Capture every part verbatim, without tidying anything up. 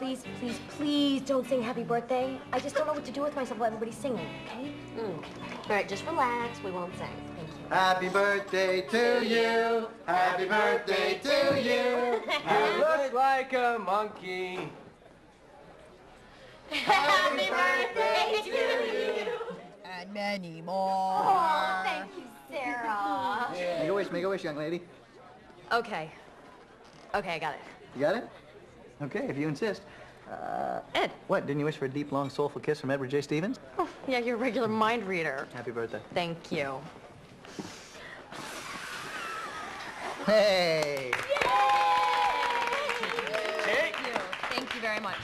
please, please, please don't sing happy birthday. I just don't know what to do with myself while everybody's singing, okay? Mm. All right, just relax. We won't sing. Thank you. Happy birthday to you. Happy birthday to you. You look like a monkey. Happy birthday to you. And many more. Oh, thank you, Sarah. Yeah. Make a wish, make a wish, young lady. Okay. Okay, I got it. You got it? Okay, if you insist. Uh, Ed. What, didn't you wish for a deep, long, soulful kiss from Edward J. Stevens? Oh, yeah, you're a regular mind reader. Happy birthday. Thank you. Hey! Thank you. Thank you very much.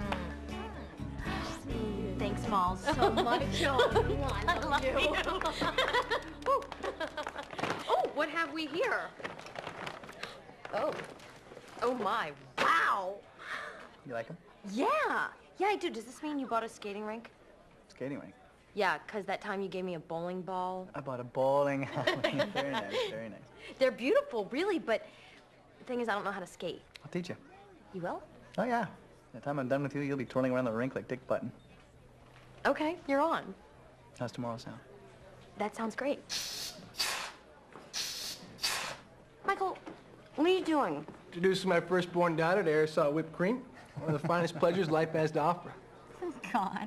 Mm, thanks, Malls, so much. Oh, I love, I love you. you. Oh. Oh, what have we here? Oh. Oh, my. Wow. You like him? Yeah. Yeah, I do. Does this mean you bought a skating rink? Skating rink. Yeah, because that time you gave me a bowling ball. I bought a bowling alley. Very nice, very nice. They're beautiful, really, but the thing is, I don't know how to skate. I'll teach you. You will? Oh, yeah. By the time I'm done with you, you'll be twirling around the rink like Dick Button. Okay, you're on. How's tomorrow sound? That sounds great. Michael, what are you doing? Introducing my firstborn daughter to aerosol whipped cream. One of the finest pleasures life has to offer. Oh, God.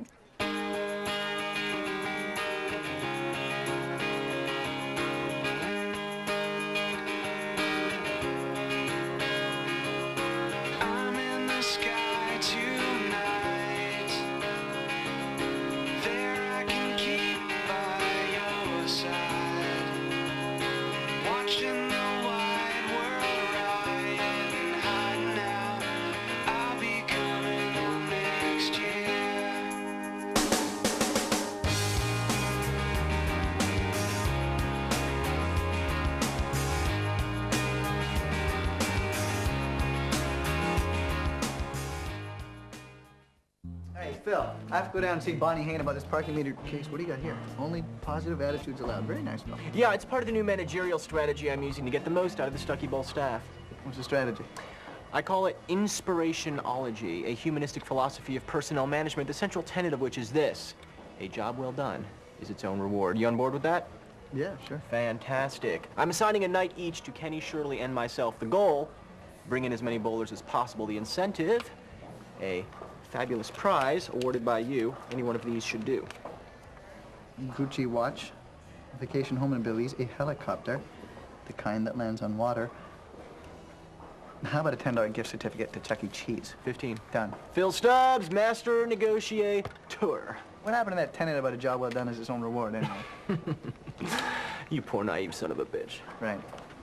I'm in the sky tonight. There I can keep by your side, watching the wide world riot and hiding out. I'll be coming home next year. Hey, Phil, I have to go down and see Bonnie Hain about this parking meter case. What do you got here? Only positive attitudes allowed. Very nice, Phil. Yeah, it's part of the new managerial strategy I'm using to get the most out of the Stucky Bowl staff. What's the strategy? I call it inspirationology, a humanistic philosophy of personnel management, the central tenet of which is this: a job well done is its own reward. You on board with that? Yeah, sure. Fantastic. I'm assigning a night each to Kenny, Shirley, and myself. The goal, bring in as many bowlers as possible. The incentive, a fabulous prize awarded by you. Any one of these should do. Gucci watch, a vacation home in Belize, a helicopter, the kind that lands on water. How about a ten dollar gift certificate to Chuck E. Cheese? fifteen. Done. Phil Stubbs, master negotiator. What happened to that tenet about a job well done as its own reward, anyway? You poor naive son of a bitch. Right.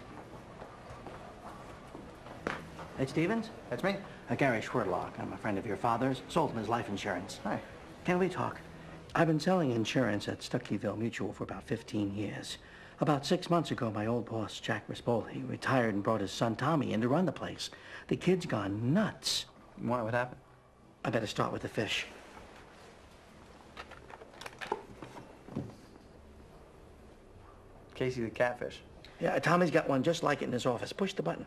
Ed Stevens? That's me. Uh, Gary Schwerlock. I'm a friend of your father's. Sold him his life insurance. Hi. Can we talk? I've been selling insurance at Stuckyville Mutual for about fifteen years. About six months ago, my old boss, Jack Rispoli, retired and brought his son, Tommy, in to run the place. The kid's gone nuts. Why? What happened? I better start with the fish. Casey the catfish. Yeah, Tommy's got one just like it in his office. Push the button.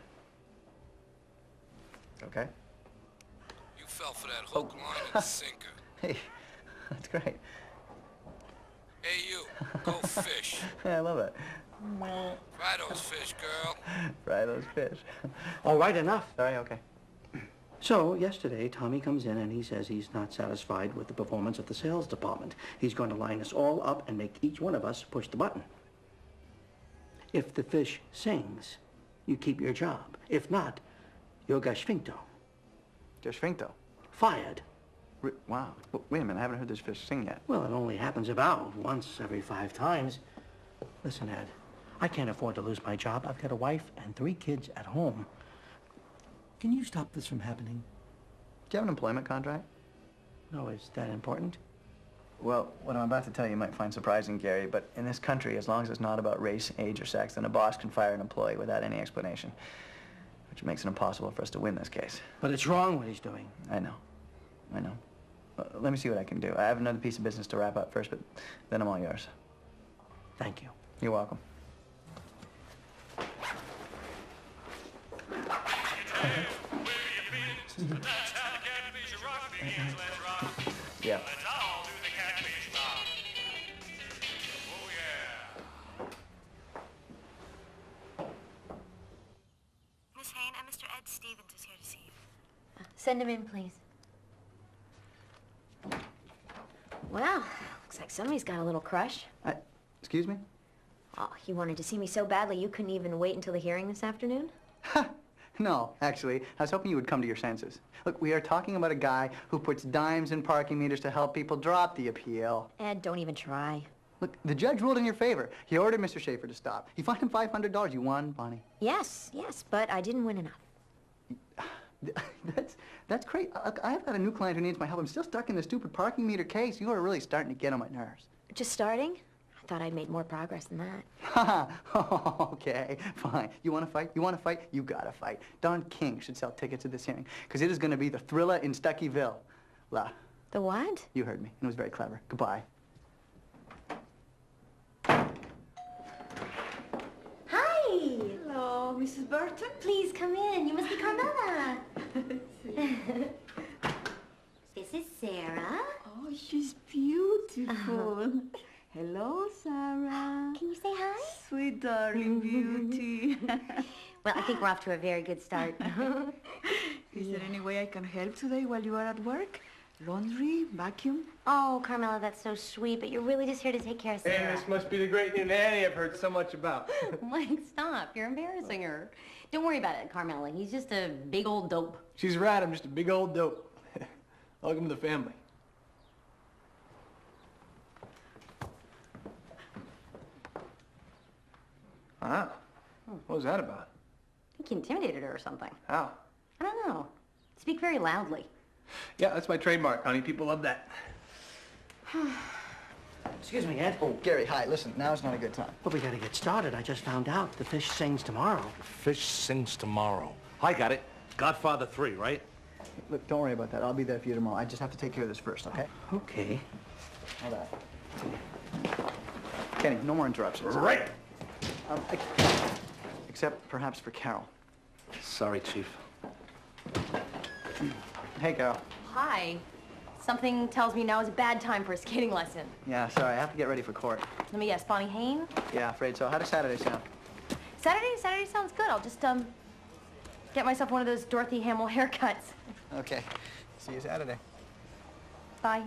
Okay. You fell for that hook, line, and sinker. Hey, that's great. Hey, you, go fish. Yeah, I love it. Fry those fish, girl. Fry those fish. All right, enough. Sorry, okay. So, yesterday, Tommy comes in and he says he's not satisfied with the performance of the sales department. He's going to line us all up and make each one of us push the button. If the fish sings, you keep your job. If not, you're gashfinkto. Gashfinkto? Fired. R wow. W wait a minute, I haven't heard this fish sing yet. Well, it only happens about once every five times. Listen, Ed, I can't afford to lose my job. I've got a wife and three kids at home. Can you stop this from happening? Do you have an employment contract? No, is that important? Well, what I'm about to tell you might find surprising, Gary, but in this country, as long as it's not about race, age, or sex, then a boss can fire an employee without any explanation, which makes it impossible for us to win this case. But it's wrong what he's doing. I know. I know. Well, let me see what I can do. I have another piece of business to wrap up first, but then I'm all yours. Thank you. You're welcome. Yeah. Miss Hain, uh, Mister Ed Stevens is here to see you. Send him in, please. Well, looks like somebody's got a little crush. I, excuse me? Oh, you wanted to see me so badly you couldn't even wait until the hearing this afternoon? No, actually, I was hoping you would come to your senses. Look, we are talking about a guy who puts dimes in parking meters to help people drop the appeal. Ed, don't even try. Look, the judge ruled in your favor. He ordered Mister Schaefer to stop. He fined him five hundred dollars. You won, Bonnie. Yes, yes, but I didn't win enough. That's, that's great. Look, I've got a new client who needs my help. I'm still stuck in the stupid parking meter case. You are really starting to get on my nerves. Just starting? I thought I'd made more progress than that. Ha Okay, fine. You want to fight? You want to fight? You gotta fight. Don King should sell tickets to this hearing, because it is going to be the thriller in Stuckyville. La. The what? You heard me. It was very clever. Goodbye. Hi! Hello, Missus Burton. Please come in. You must be Carmela. This is Sarah. Oh, she's beautiful. Hello, Sarah. Can you say hi? Sweet darling beauty. Well, I think we're off to a very good start. Is there any way I can help today while you are at work? Laundry, vacuum? Oh, Carmela, that's so sweet, but you're really just here to take care of Sarah. Hey, this must be the great new nanny I've heard so much about. Mike, stop. You're embarrassing her. Don't worry about it, Carmela. He's just a big old dope. She's right, I'm just a big old dope. Welcome to the family. Ah, what was that about? I think he intimidated her or something. How? I don't know. Speak very loudly. Yeah, that's my trademark, honey. People love that. Excuse me, Ed. Oh, Gary, hi. Listen, now's not a good time. Well, we gotta get started. I just found out the fish sings tomorrow. Fish sings tomorrow. I got it. Godfather three, right? Look, don't worry about that. I'll be there for you tomorrow. I just have to take care of this first, okay? Okay. All right. Kenny, no more interruptions. Right. Um, ex except perhaps for Carol. Sorry, Chief. Hey, Carol. Hi. Something tells me now is a bad time for a skating lesson. Yeah, sorry. I have to get ready for court. Let me guess, Bonnie Hain? Yeah, afraid so. How does Saturday sound? Saturday? Saturday sounds good. I'll just, um, get myself one of those Dorothy Hamill haircuts. Okay. See you Saturday. Bye.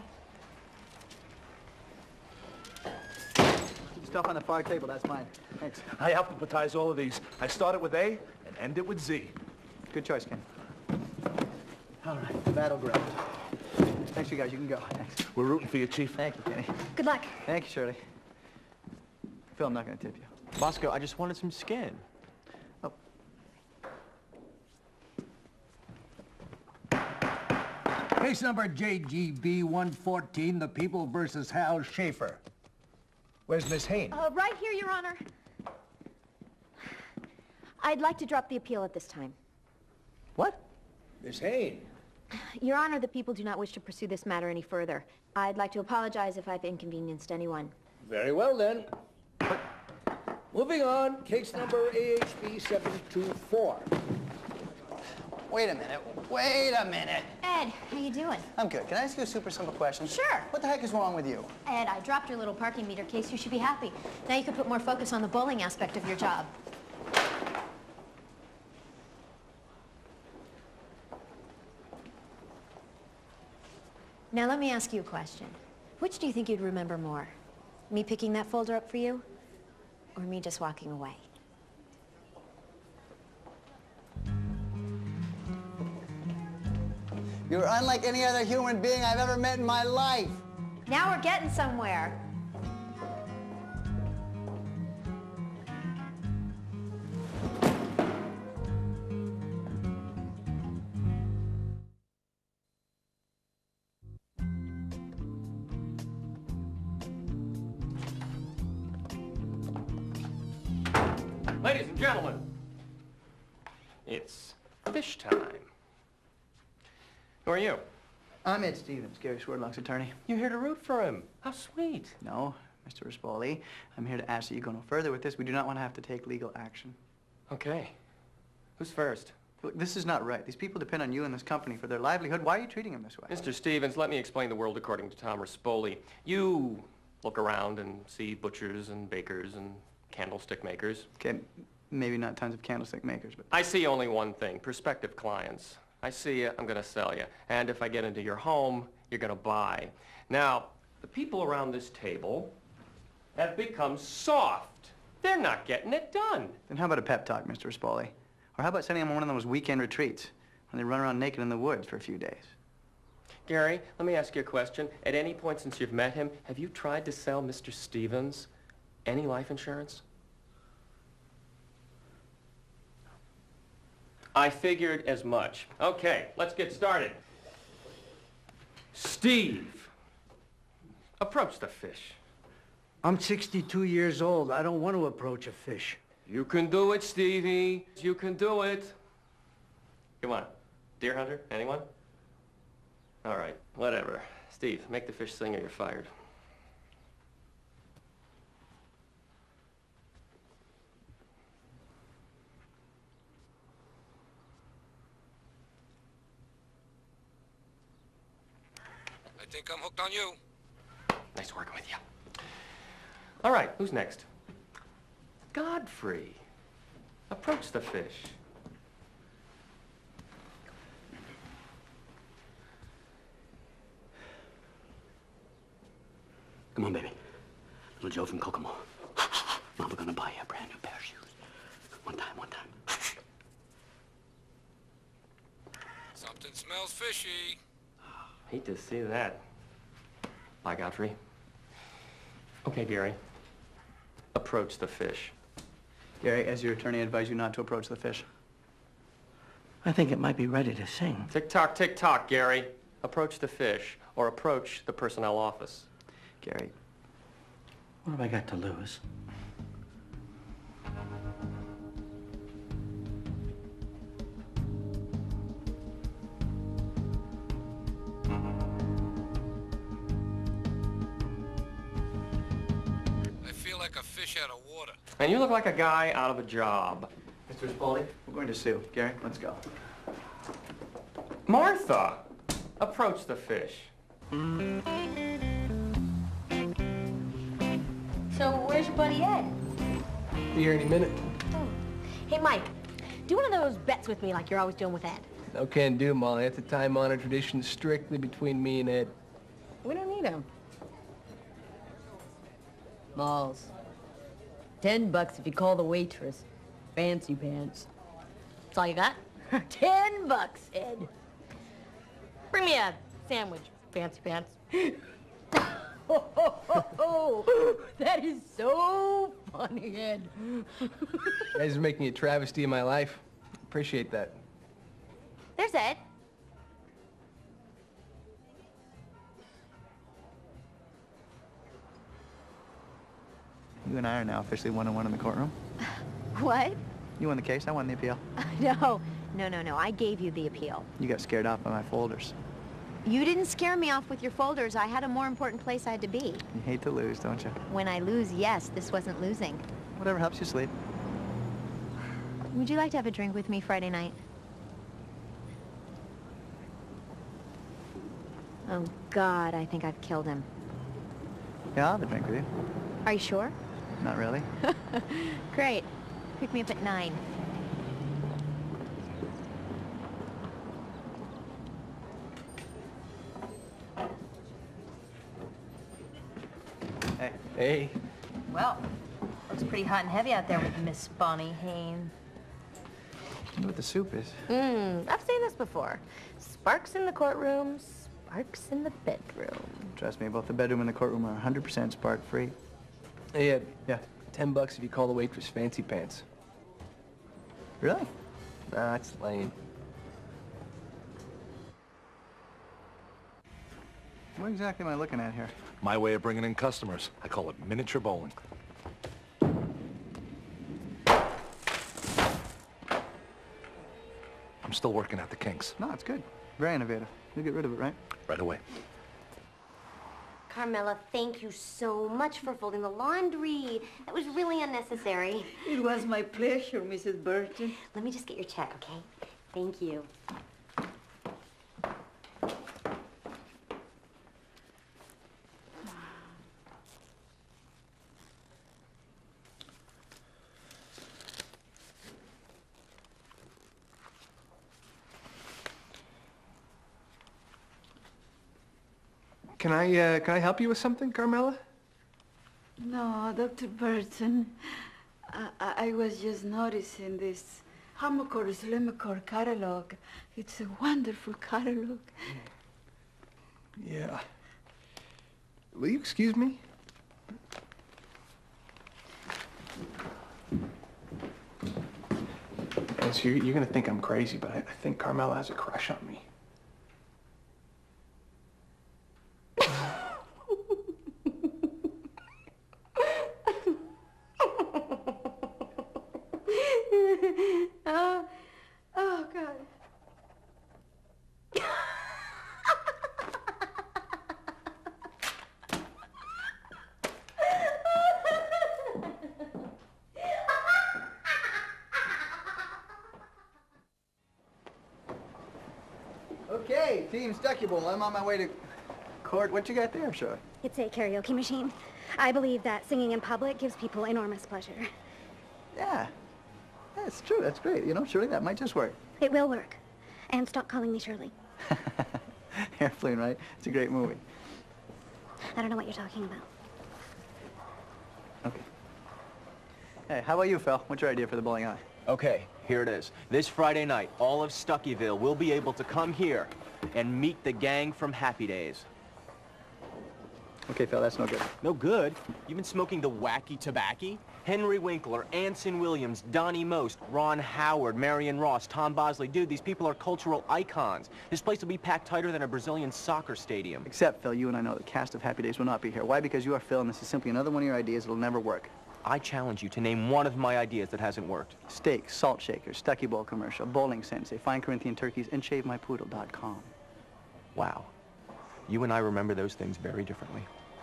Stuff on the far table. That's mine. Thanks. I alphabetize all of these. I start it with A and end it with Z. Good choice, Ken. All right, the battleground. Thanks, you guys. You can go. Thanks. We're rooting for you, Chief. Thank you, Kenny. Good luck. Thank you, Shirley. Phil, I'm not going to tip you. Bosco, I just wanted some skin. Oh. Case number J G B one fourteen, the People versus Hal Schaefer. Where's Miss Hain? Uh, right here, Your Honor. I'd like to drop the appeal at this time. What? Miss Hain. Your Honor, the people do not wish to pursue this matter any further. I'd like to apologize if I've inconvenienced anyone. Very well, then. Moving on, case number A H B seven two four. Wait a minute. Wait a minute. Ed, how you doing? I'm good. Can I ask you a super simple question? Sure. What the heck is wrong with you? Ed, I dropped your little parking meter case. You should be happy. Now you can put more focus on the bowling aspect of your job. Now let me ask you a question. Which do you think you'd remember more? Me picking that folder up for you? Or me just walking away? You're unlike any other human being I've ever met in my life. Now we're getting somewhere. Ladies and gentlemen, it's fish time. Who are you? I'm Ed Stevens, Gary Swerdlock's attorney. You're here to root for him. How sweet. No, Mister Rispoli. I'm here to ask that you go no further with this. We do not want to have to take legal action. Okay. Who's first? Look, this is not right. These people depend on you and this company for their livelihood. Why are you treating them this way? Mister Stevens, let me explain the world according to Tom Rispoli. You look around and see butchers and bakers and candlestick makers. Okay, maybe not tons of candlestick makers, but... I see only one thing, prospective clients. I see you, I'm gonna sell you. And if I get into your home, you're gonna buy. Now, the people around this table have become soft. They're not getting it done. Then how about a pep talk, Mister Rispoli? Or how about sending them on one of those weekend retreats when they run around naked in the woods for a few days? Gary, let me ask you a question. At any point since you've met him, have you tried to sell Mister Stevens any life insurance? I figured as much. Okay, let's get started. Steve, approach the fish. I'm sixty-two years old. I don't want to approach a fish. You can do it, Stevie. You can do it. Come on. Deer hunter? Anyone? All right, whatever. Steve, make the fish sing or you're fired. I think I'm hooked on you. Nice working with you. All right, who's next? Godfrey. Approach the fish. Come on, baby. Little Joe from Kokomo. Mama gonna buy you a brand new pair of shoes. One time, one time. Something smells fishy. Hate to see that. Bye, Godfrey. Okay, Gary. Approach the fish. Gary, as your attorney, I advise you not to approach the fish. I think it might be ready to sing. Tick-tock, tick-tock, Gary. Approach the fish, or approach the personnel office. Gary. What have I got to lose? I feel like a fish out of water. And you look like a guy out of a job. Mister Rispoli, we're going to sue. Gary, let's go. Martha, approach the fish. So, where's your buddy Ed? Be here any minute. Oh. Hey, Mike, do one of those bets with me like you're always doing with Ed. No can do, Molly. That's a time-honored tradition strictly between me and Ed. We don't need him. Malls. Ten bucks if you call the waitress Fancy Pants. That's all you got? Ten bucks, Ed. Bring me a sandwich, Fancy Pants. Oh, oh, oh, oh. That is so funny, Ed. You guys are making a travesty of my life. Appreciate that. There's Ed. You and I are now officially one-on-one in the courtroom. What? You won the case, I won the appeal. No, no, no, no. I gave you the appeal. You got scared off by my folders. You didn't scare me off with your folders. I had a more important place I had to be. You hate to lose, don't you? When I lose, yes, this wasn't losing. Whatever helps you sleep. Would you like to have a drink with me Friday night? Oh, God, I think I've killed him. Yeah, I'll have a drink with you. Are you sure? Not really. Great. Pick me up at nine. Hey. Hey. Well, looks pretty hot and heavy out there with Miss Bonnie Hayne. You know what the soup is? Mmm, I've seen this before. Sparks in the courtroom, sparks in the bedroom. Trust me, both the bedroom and the courtroom are one hundred percent spark-free. Hey, Ed. Yeah? Ten bucks if you call the waitress Fancy Pants. Really? Nah, that's lame. What exactly am I looking at here? My way of bringing in customers. I call it miniature bowling. I'm still working out the kinks. No, it's good. Very innovative. You'll get rid of it, right? Right away. Carmela, thank you so much for folding the laundry. That was really unnecessary. It was my pleasure, Missus Burton. Let me just get your check, okay? Thank you. Can I, uh, can I help you with something, Carmela? No, Doctor Burton. I, I I was just noticing this Hammercore Slimmercore catalog. It's a wonderful catalog. Yeah. Will you excuse me? And so you're, you're gonna think I'm crazy, but I, I think Carmela has a crush on me. oh, oh, God. Okay, Team Stuckable, I'm on my way to court. What you got there, Shirley? It's a karaoke machine. I believe that singing in public gives people enormous pleasure. Yeah. That's true. That's great. You know, Shirley, that might just work. It will work. And stop calling me Shirley. Airplane, right? It's a great movie. I don't know what you're talking about. Okay. Hey, how about you, Phil? What's your idea for the bowling alley? Okay, here it is. This Friday night, all of Stuckyville will be able to come here and meet the gang from Happy Days. Okay, Phil, that's no good. No good? You've been smoking the wacky tobacco? Henry Winkler, Anson Williams, Donnie Most, Ron Howard, Marion Ross, Tom Bosley. Dude, these people are cultural icons. This place will be packed tighter than a Brazilian soccer stadium. Except, Phil, you and I know the cast of Happy Days will not be here. Why? Because you are Phil, and this is simply another one of your ideas that'll never work. I challenge you to name one of my ideas that hasn't worked. Steaks, salt shakers, Stucky Bowl commercial, bowling sensei, fine Corinthian turkeys, and shave my poodle dot com. Wow. You and I remember those things very differently.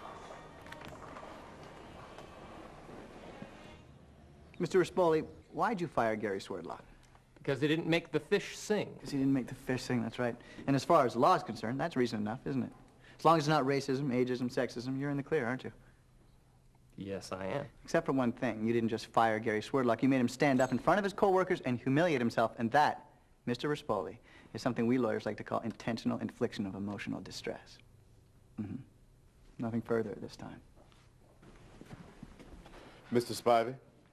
Mister Rispoli, why'd you fire Gary Swerdlock? Because he didn't make the fish sing. Because he didn't make the fish sing, that's right. And as far as the law is concerned, that's reason enough, isn't it? As long as it's not racism, ageism, sexism, you're in the clear, aren't you? Yes, I am. Except for one thing. You didn't just fire Gary Swerdlock. You made him stand up in front of his coworkers and humiliate himself. And that, Mister Rispoli, is something we lawyers like to call intentional infliction of emotional distress. Mm-hmm. Nothing further at this time. Mister Spivey?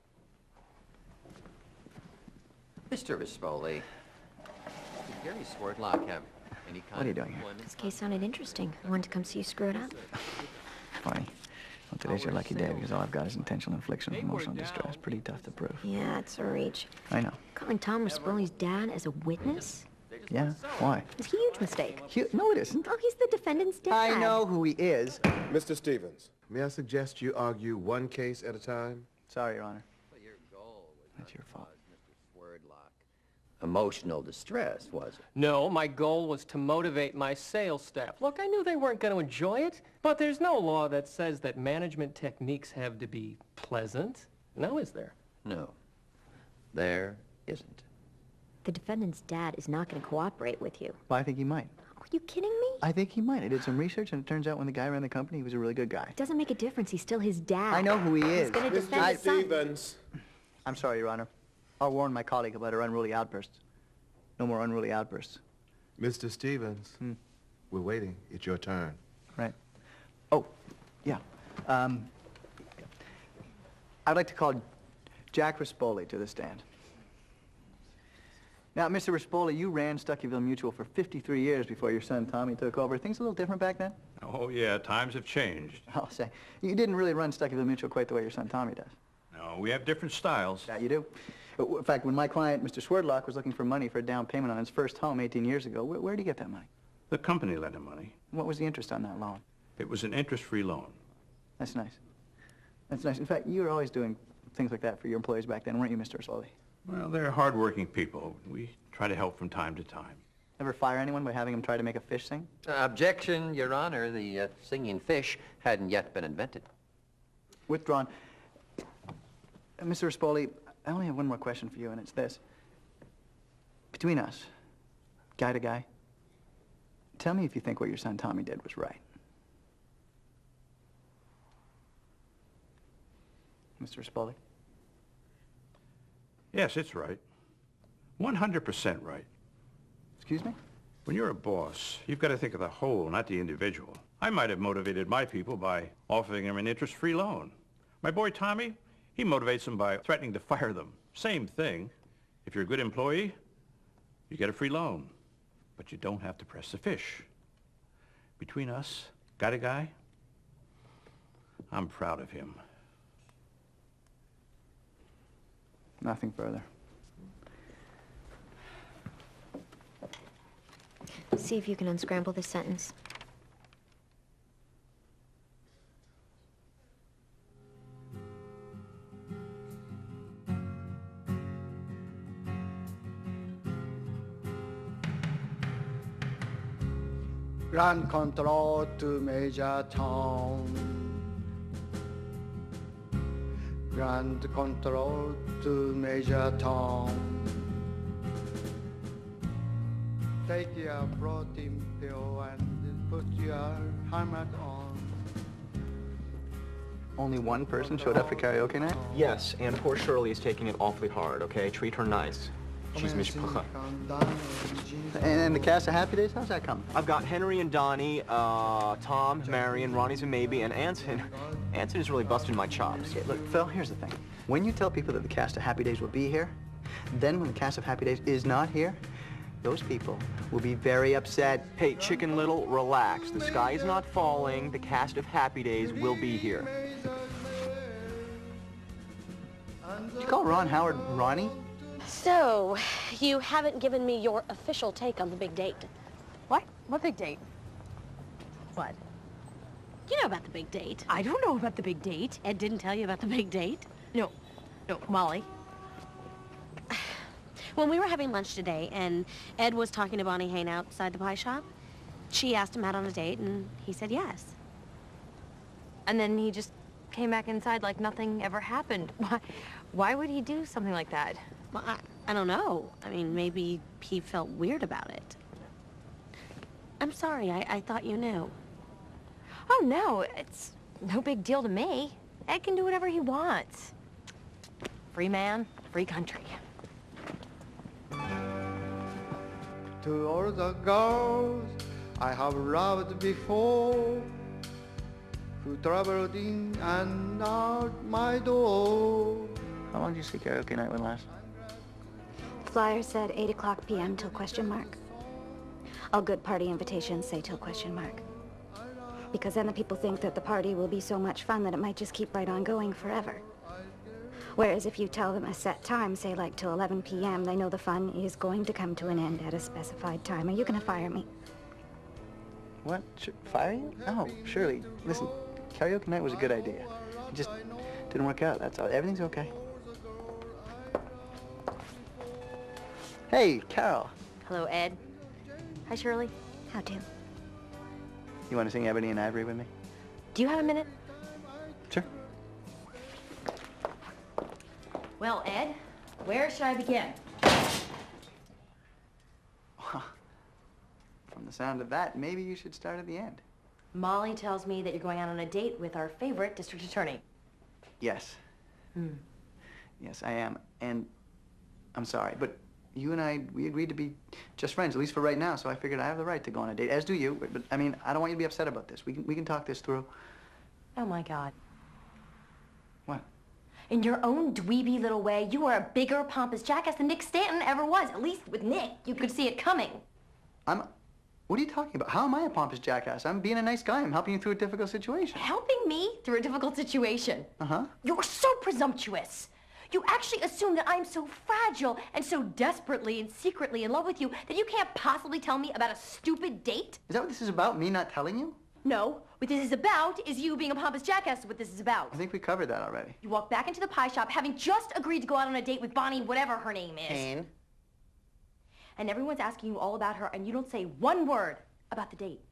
Mister Rispoli, did Gary Swerdlock have any kind What are you of doing here? employment? This case sounded interesting. I wanted to come see you screw it up. Funny. Well, today's your lucky day because all I've got is intentional infliction of emotional distress. Pretty tough to prove. Yeah, it's a reach. I know. Calling Tom Rispoli's dad as a witness? Yeah? Why? It's a huge mistake. Hu- no, it isn't. Oh, he's the defendant's dad. I know who he is. Mister Stevens, may I suggest you argue one case at a time? Sorry, Your Honor. But your goal was That's your fault. Mister Swerdlock. Emotional distress, was it? No, my goal was to motivate my sales staff. Look, I knew they weren't going to enjoy it, but there's no law that says that management techniques have to be pleasant. Now, is there? No, there isn't. The defendant's dad is not going to cooperate with you. Well, I think he might. Are you kidding me? I think he might. I did some research, and it turns out when the guy ran the company, he was a really good guy. It doesn't make a difference. He's still his dad. I know who he is. He's going to defend his son. Stevens. I'm sorry, Your Honor. I'll warn my colleague about her unruly outbursts. No more unruly outbursts. Mister Stevens, Hmm. we're waiting. It's your turn. Right. Oh, yeah. Um, I'd like to call Jack Rispoli to the stand. Now, Mister Rispoli, you ran Stuckyville Mutual for fifty-three years before your son Tommy took over. Things a little different back then? Oh, yeah, times have changed. I'll say. You didn't really run Stuckyville Mutual quite the way your son Tommy does. No, we have different styles. Yeah, you do. In fact, when my client, Mister Swerdlock, was looking for money for a down payment on his first home eighteen years ago, where, where'd he get that money? The company lent him money. What was the interest on that loan? It was an interest-free loan. That's nice. That's nice. In fact, you were always doing things like that for your employees back then, weren't you, Mister Rispoli? Well, they're hard-working people. We try to help from time to time. Ever fire anyone by having them try to make a fish sing? Uh, objection, Your Honor. The uh, singing fish hadn't yet been invented. Withdrawn. Uh, Mister Rispoli, I only have one more question for you, and it's this. Between us, guy to guy, tell me if you think what your son Tommy did was right. Mister Rispoli? Yes, it's right. one hundred percent right. Excuse me? When you're a boss, you've got to think of the whole, not the individual. I might have motivated my people by offering them an interest-free loan. My boy Tommy, he motivates them by threatening to fire them. Same thing. If you're a good employee, you get a free loan. But you don't have to press the fish. Between us, guy to guy, I'm proud of him. Nothing further. See if you can unscramble this sentence. Grand control to Major Tom. Grand control to Major Tom. Take your protein pill and put your helmet on. Only one person showed up for karaoke night? Yes, and poor Shirley is taking it awfully hard, okay? Treat her nice. She's mishpacha. And, and the cast of Happy Days, how's that coming? I've got Henry and Donnie, uh, Tom, Marion, Ronnie's a maybe, and Anson. Anson is really busting my chops. Okay, look, Phil, here's the thing. When you tell people that the cast of Happy Days will be here, then when the cast of Happy Days is not here, those people will be very upset. Hey, Chicken Little, relax. The sky is not falling. The cast of Happy Days will be here. Did you call Ron Howard Ronnie? So, you haven't given me your official take on the big date. What? What big date? What? You know about the big date. I don't know about the big date. Ed didn't tell you about the big date? No. No, Molly. When we were having lunch today and Ed was talking to Bonnie Hain outside the pie shop, she asked him out on a date and he said yes. And then he just came back inside like nothing ever happened. Why, why would he do something like that? Well, I, I don't know. I mean, maybe he felt weird about it. I'm sorry, I, I thought you knew. Oh, no, it's no big deal to me. Ed can do whatever he wants. Free man, free country. To all the girls I have loved before, who traveled in and out my door. How long did you see karaoke night would last? Flyer said eight o'clock p m till question mark. All good party invitations say till question mark. Because then the people think that the party will be so much fun that it might just keep right on going forever. Whereas if you tell them a set time, say like till eleven p m, they know the fun is going to come to an end at a specified time. Are you gonna fire me? What? Sh fire you? No, Shirley. Listen, karaoke night was a good idea. It just didn't work out, that's all. Everything's okay. Hey, Carol. Hello, Ed. Hi, Shirley. How to? You want to sing Ebony and Ivory with me? Do you have a minute? Sure. Well, Ed, where should I begin? From the sound of that, maybe you should start at the end. Molly tells me that you're going out on a date with our favorite district attorney. Yes. Hmm. Yes, I am. And I'm sorry, but you and I, we agreed to be just friends, at least for right now, so I figured I have the right to go on a date, as do you. But, but I mean, I don't want you to be upset about this. We can, we can talk this through. Oh, my God. What? In your own dweeby little way, you are a bigger pompous jackass than Nick Stanton ever was. At least with Nick, you could see it coming. I'm... What are you talking about? How am I a pompous jackass? I'm being a nice guy. I'm helping you through a difficult situation. Helping me through a difficult situation? Uh-huh. You're so presumptuous. You actually assume that I'm so fragile and so desperately and secretly in love with you that you can't possibly tell me about a stupid date? Is that what this is about, me not telling you? No. What this is about is you being a pompous jackass is what this is about. I think we covered that already. You walk back into the pie shop having just agreed to go out on a date with Bonnie, whatever her name is. Hain. And everyone's asking you all about her and you don't say one word about the date.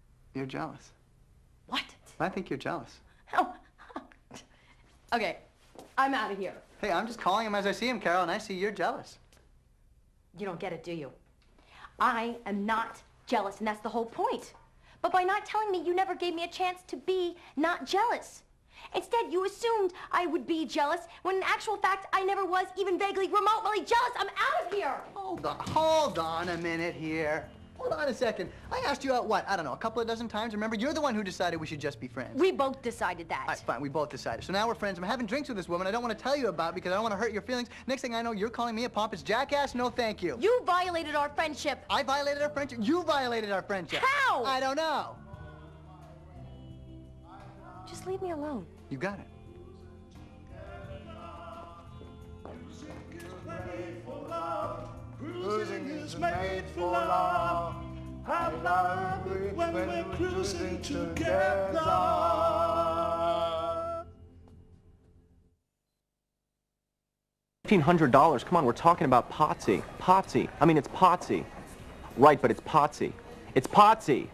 You're jealous. What? I think you're jealous. Oh. Okay, I'm out of here. Hey, I'm just calling him as I see him, Carol, and I see you're jealous. You don't get it, do you? I am not jealous, and that's the whole point. But by not telling me, you never gave me a chance to be not jealous. Instead, you assumed I would be jealous, when in actual fact, I never was even vaguely remotely jealous. I'm out of here! Hold on, hold on a minute here. Hold on a second. I asked you out, what, I don't know, a couple of dozen times? Remember, you're the one who decided we should just be friends. We both decided that. All right, fine, we both decided. So now we're friends. I'm having drinks with this woman I don't want to tell you about because I don't want to hurt your feelings. Next thing I know, you're calling me a pompous jackass? No, thank you. You violated our friendship. I violated our friendship? You violated our friendship. How? I don't know. Just leave me alone. You got it. Cruising is made for love. I love it when we're cruising together. fifteen hundred dollars. Come on, we're talking about Potsy. Potsy. I mean, it's Potsy. Right, but it's Potsy. It's Potsy.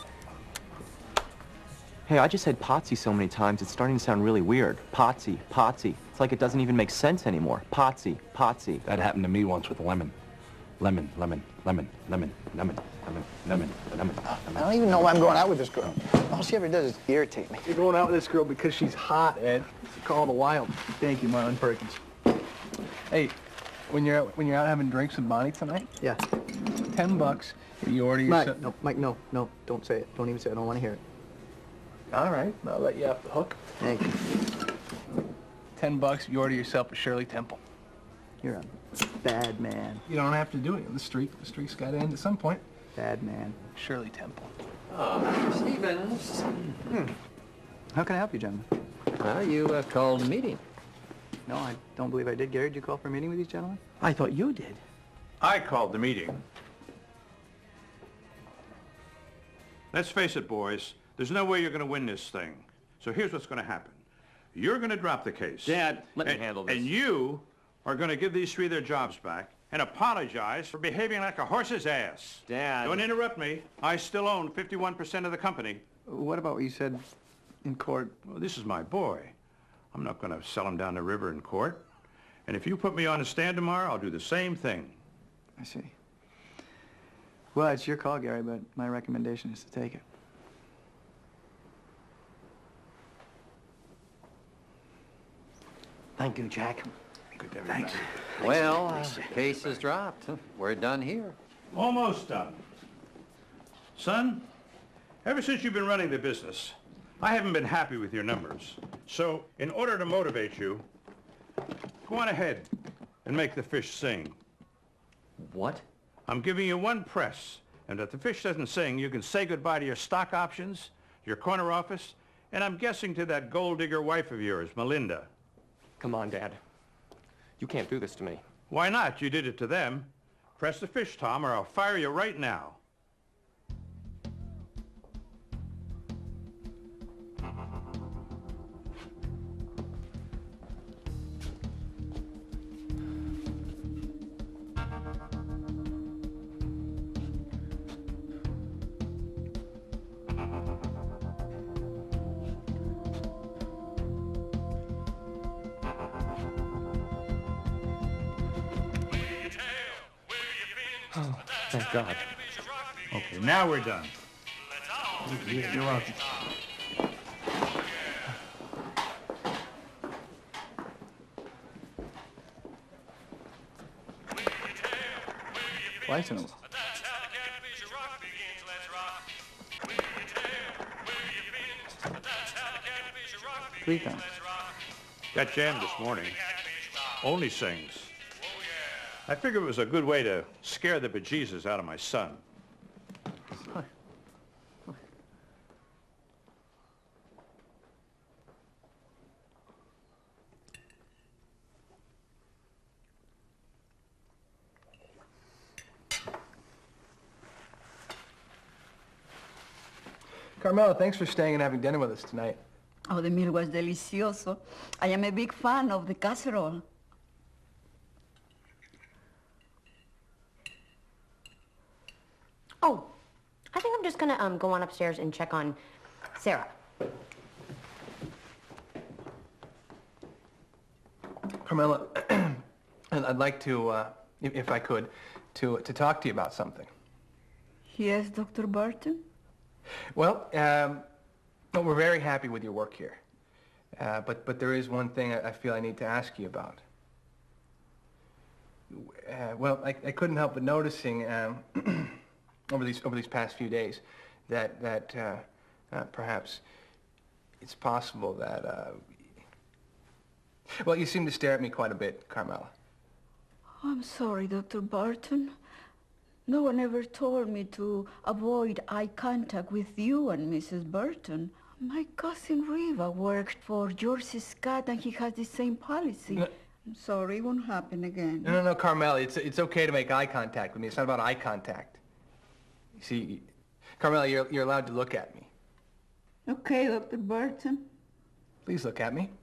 Hey, I just said Potsy so many times, it's starting to sound really weird. Potsy, Potsy. It's like it doesn't even make sense anymore. Potsy, Potsy. That happened to me once with lemon. Lemon, lemon, lemon, lemon, lemon, lemon, lemon, lemon. I don't even know why I'm going out with this girl. All she ever does is irritate me. You're going out with this girl because she's hot, Ed. Call it a wild. Thank you, Marlon Perkins. Hey, when you're out, when you're out having drinks with Bonnie tonight, Yeah. ten bucks. You order Mike, yourself. no, Mike, no, no, don't say it. Don't even say it. I don't want to hear it. All right, I'll let you off the hook. Thank you. Ten bucks. You order yourself a Shirley Temple. You're a bad man. You don't have to do it. The streak, the streak's got to end at some point. Bad man. Shirley Temple. Oh, Mister Stevens. Hmm. How can I help you, gentlemen? Well, you uh, called a meeting. No, I don't believe I did. Gary, did you call for a meeting with these gentlemen? I thought you did. I called the meeting. Let's face it, boys. There's no way you're going to win this thing. So here's what's going to happen. You're going to drop the case. Dad, let me and, handle this. And you are going to give these three their jobs back and apologize for behaving like a horse's ass. Dad. Don't interrupt me. I still own fifty-one percent of the company. What about what you said in court? Well, this is my boy. I'm not going to sell him down the river in court. And if you put me on the stand tomorrow, I'll do the same thing. I see. Well, it's your call, Gary, but my recommendation is to take it. Thank you, Jack. Good to everybody. Thanks. Well, uh, case is dropped. We're done here. Almost done. Son, ever since you've been running the business, I haven't been happy with your numbers. So, in order to motivate you, go on ahead and make the fish sing. What? I'm giving you one press, and if the fish doesn't sing, you can say goodbye to your stock options, your corner office, and I'm guessing to that gold digger wife of yours, Melinda. Come on, Dad. You can't do this to me. Why not? You did it to them. Press the fish, Tom, or I'll fire you right now. Oh, thank God. Okay, now we're done. You're welcome. Twice in a while. Three times. Got jammed this morning. Only sings. I figured it was a good way to scare the bejesus out of my son. Carmela, thanks for staying and having dinner with us tonight. Oh, the meal was delicioso. I am a big fan of the casserole. Oh, I think I'm just gonna um go on upstairs and check on Sarah. Carmela, and I'd like to, uh, if, if I could, to, to talk to you about something. Yes, Doctor Burton? Well, um, well, we're very happy with your work here. Uh, but, but there is one thing I, I feel I need to ask you about. Uh, well, I, I couldn't help but noticing um, over these over these past few days that that uh, uh, perhaps it's possible that uh, well, you seem to stare at me quite a bit, Carmela. I'm sorry, Doctor Burton. No one ever told me to avoid eye contact with you and Missus Burton. My cousin Riva worked for George Scott, and he has the same policy. No. I'm sorry, it won't happen again. No, no, no, Carmela, it's, it's okay to make eye contact with me. It's not about eye contact. You see, Carmela, you're, you're allowed to look at me. Okay, Doctor Burton. Please look at me.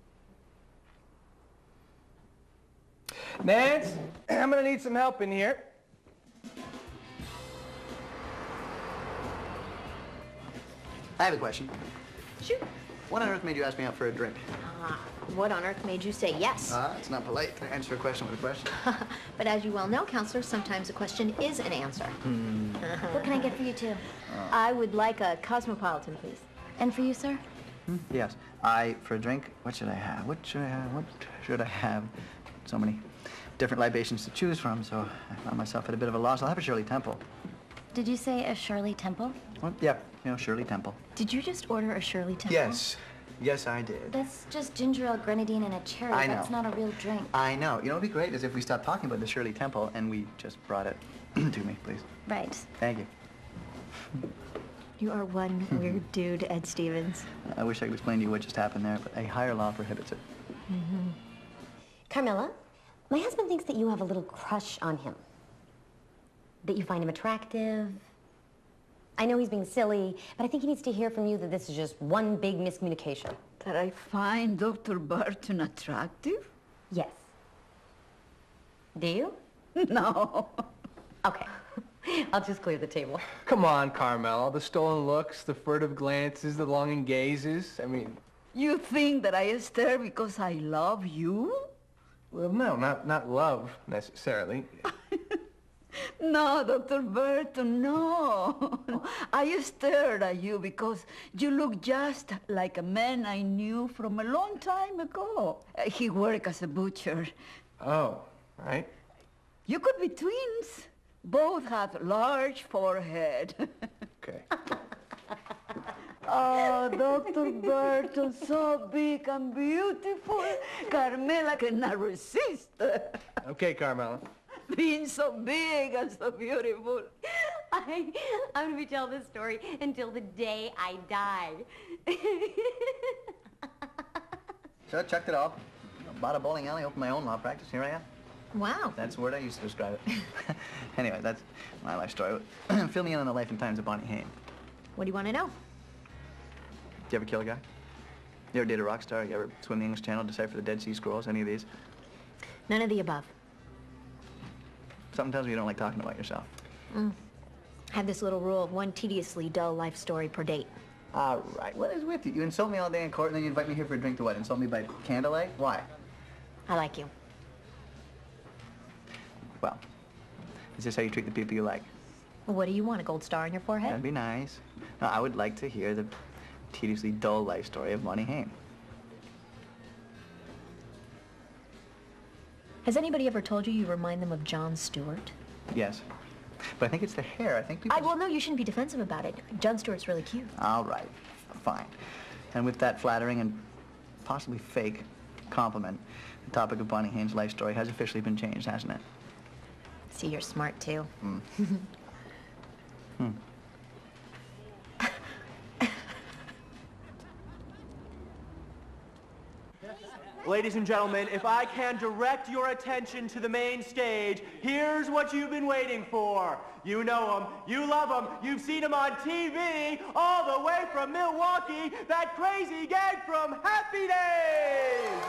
Nance, I'm gonna need some help in here. I have a question. Shoot. What on earth made you ask me out for a drink? Uh, what on earth made you say yes? Ah, it's not polite to answer a question with a question. But as you well know, counselor, sometimes a question is an answer. Hmm. What can I get for you two? Oh. I would like a cosmopolitan, please. And for you, sir? Hmm? Yes. I, for a drink, what should I have? What should I have? What should I have? So many different libations to choose from, so I found myself at a bit of a loss. I'll have a Shirley Temple. Did you say a Shirley Temple? Well, yeah, you know, Shirley Temple. Did you just order a Shirley Temple? Yes. Yes, I did. That's just ginger ale, grenadine, and a cherry. I know. That's not a real drink. I know. You know what would be great is if we stopped talking about the Shirley Temple and we just brought it to me, please. Right. Thank you. You are one weird dude, Ed Stevens. I wish I could explain to you what just happened there, but a higher law prohibits it. Mm-hmm. Carmela, my husband thinks that you have a little crush on him. That you find him attractive. I know he's being silly, but I think he needs to hear from you that this is just one big miscommunication. That I find Doctor Burton attractive? Yes. Do you? No. Okay. I'll just clear the table. Come on, Carmela. The stolen looks, the furtive glances, the longing gazes. I mean... You think that I stare because I love you? Well, no, not, not love, necessarily. No, Doctor Burton, no. I stared at you because you look just like a man I knew from a long time ago. Uh, He worked as a butcher. Oh, right. You could be twins. Both have large forehead. Okay. Oh, Doctor Burton, so big and beautiful. Carmela cannot resist. Okay, Carmela. Being so big and so beautiful. I, I'm going to be telling this story until the day I die. So I checked it off. Bought a bowling alley, opened my own law practice. Here I am. Wow. That's the word I used to describe it. Anyway, that's my life story. Fill me in on the life and times of Bonnie Hain. What do you want to know? Did you ever kill a guy? You ever date a rock star? You ever swim the English Channel, decipher the Dead Sea Scrolls? Any of these? None of the above. Something tells me you don't like talking about yourself. Mm. I have this little rule of one tediously dull life story per date. All right. What is with you? You insult me all day in court, and then you invite me here for a drink to what? Insult me by candlelight? Why? I like you. Well, is this how you treat the people you like? Well, what do you want, a gold star on your forehead? That'd be nice. No, I would like to hear the tediously dull life story of Bonnie Hain. Has anybody ever told you you remind them of Jon Stewart? Yes. But I think it's the hair. I think people... I, well, no, you shouldn't be defensive about it. Jon Stewart's really cute. All right. Fine. And with that flattering and possibly fake compliment, the topic of Bonnie Hain's life story has officially been changed, hasn't it? See, you're smart, too. Hmm. Hmm. Ladies and gentlemen, if I can direct your attention to the main stage, here's what you've been waiting for. You know him, you love him, you've seen him on T V, all the way from Milwaukee, that crazy gag from Happy Days!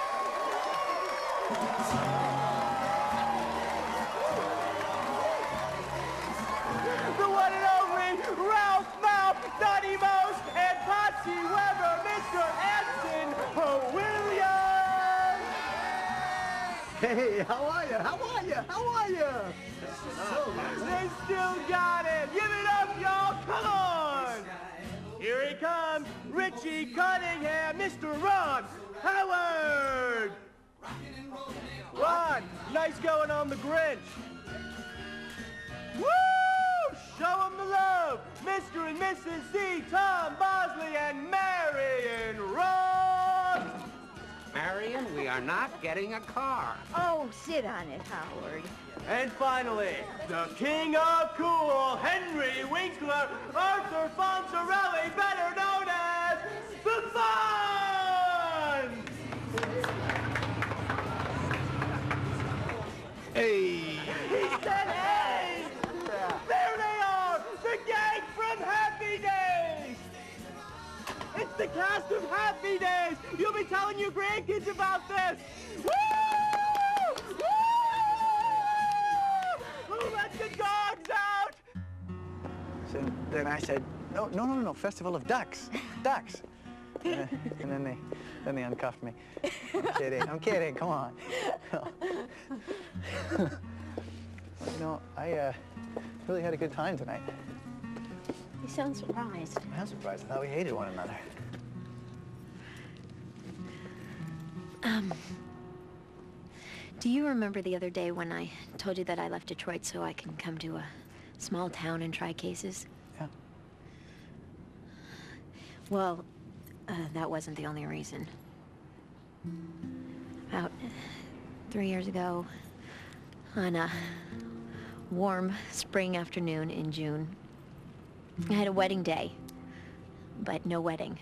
The one and only Ralph Malph, Donnie Most, and Patsy Weber, Mister Anson Williams! Hey, how are you? How are you? How are you? They still got it! Give it up, y'all! Come on! Here he comes, Richie Cunningham, Mister Ron Howard! Ron, nice going on the Grinch. Woo! Show him the love! Mister and Missus C, Tom Bosley, and Marion Ross! Marion, we are not getting a car. Oh, sit on it, Howard. And finally, the king of cool, Henry Winkler, Arthur Fonzarelli, better known as the Fonz! Hey! He said, hey! There they are! The gang from Happy Days! It's the cast of Happy Days! You'll be telling your grandkids about this! Woo! Woo! Who let the dogs out? So then I said, no, no, no, no, Festival of Ducks. Ducks. And, and then they then they uncuffed me. I'm kidding. I'm kidding. Come on. You know, I uh, really had a good time tonight. You sound surprised. I'm surprised. I thought we hated one another. Um, do you remember the other day when I told you that I left Detroit so I can come to a small town and try cases? Yeah. Well, uh, that wasn't the only reason. About three years ago, on a warm spring afternoon in June, I had a wedding day, but no wedding.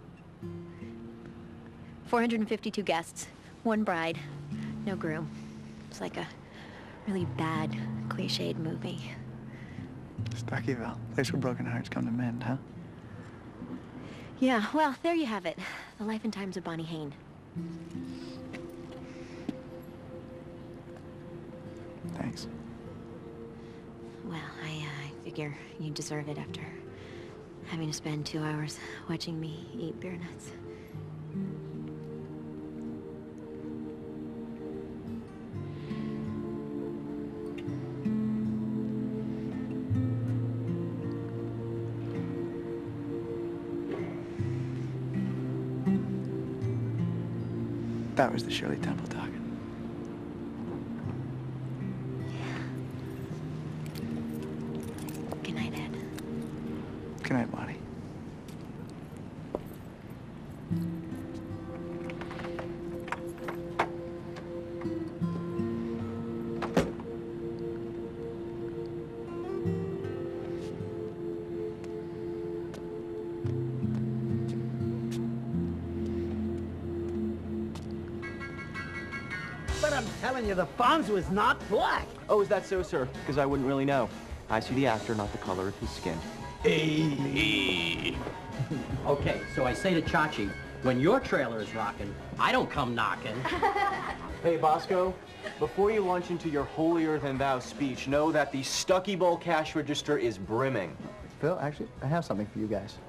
four hundred fifty-two guests, one bride, no groom. It's like a really bad, cliched movie. Starkeyville, place where broken hearts come to mend, huh? Yeah, well, there you have it. The life and times of Bonnie Hain. Thanks. Well, I, uh, I figure you deserve it after having to spend two hours watching me eat beer nuts. That was the Shirley Temple talking. Good night, Ed. Good night, Bonnie. But I'm telling you, the Fonz was not black. Oh, is that so, sir? Because I wouldn't really know. I see the actor, not the color of his skin. Hey. Okay, so I say to Chachi, when your trailer is rocking, I don't come knocking. Hey, Bosco, before you launch into your holier-than-thou speech, know that the Stucky Bowl cash register is brimming. Phil, actually, I have something for you guys.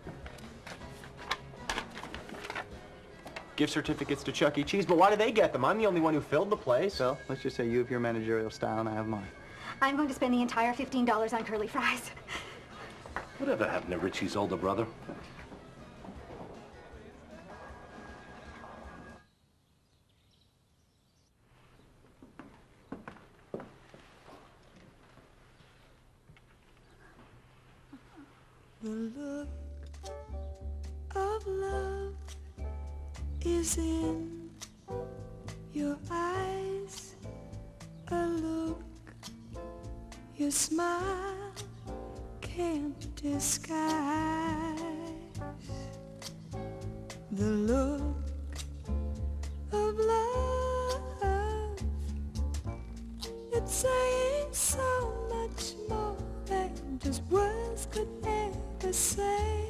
Gift certificates to Chuck E. Cheese, but why do they get them? I'm the only one who filled the place. Phil, let's just say you have your managerial style and I have mine. I'm going to spend the entire fifteen dollars on curly fries. Whatever happened to Richie's older brother? The look of love is in your eyes, a look your smile can't disguise. The look of love, it's saying so much more than just words could ever say.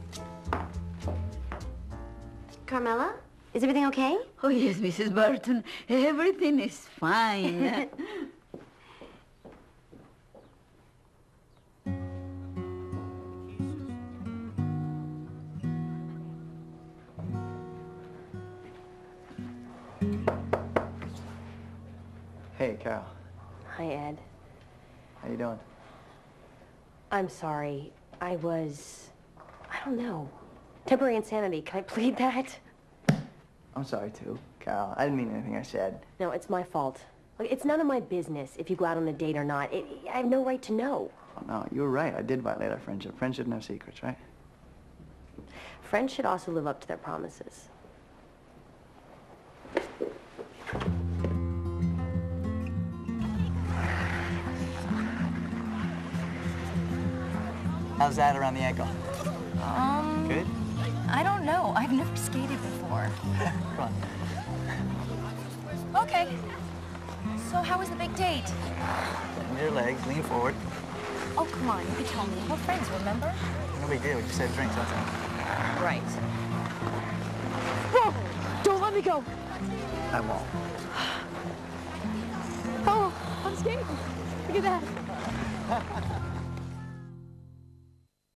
Carmela, is everything okay? Oh, yes, Missus Burton. Everything is fine. Hey, Carol. Hi, Ed. How you doing? I'm sorry. I was... I don't know. Temporary insanity. Can I plead that? I'm sorry, too, Carol. I didn't mean anything I said. No, it's my fault. Look, it's none of my business if you go out on a date or not. It, I have no right to know. Oh, no, you were right. I did violate our friendship. Friends shouldn't have secrets, right? Friends should also live up to their promises. How's that around the ankle? Um, Good? I don't know. I've never skated before. Come Okay. So how was the big date? on. Bend your legs, lean forward. Oh, come on. You could tell me. We're friends, remember? No big deal. We just had drinks, that's all. Right. Whoa! Don't let me go! I won't. Oh, I'm skating. Look at that.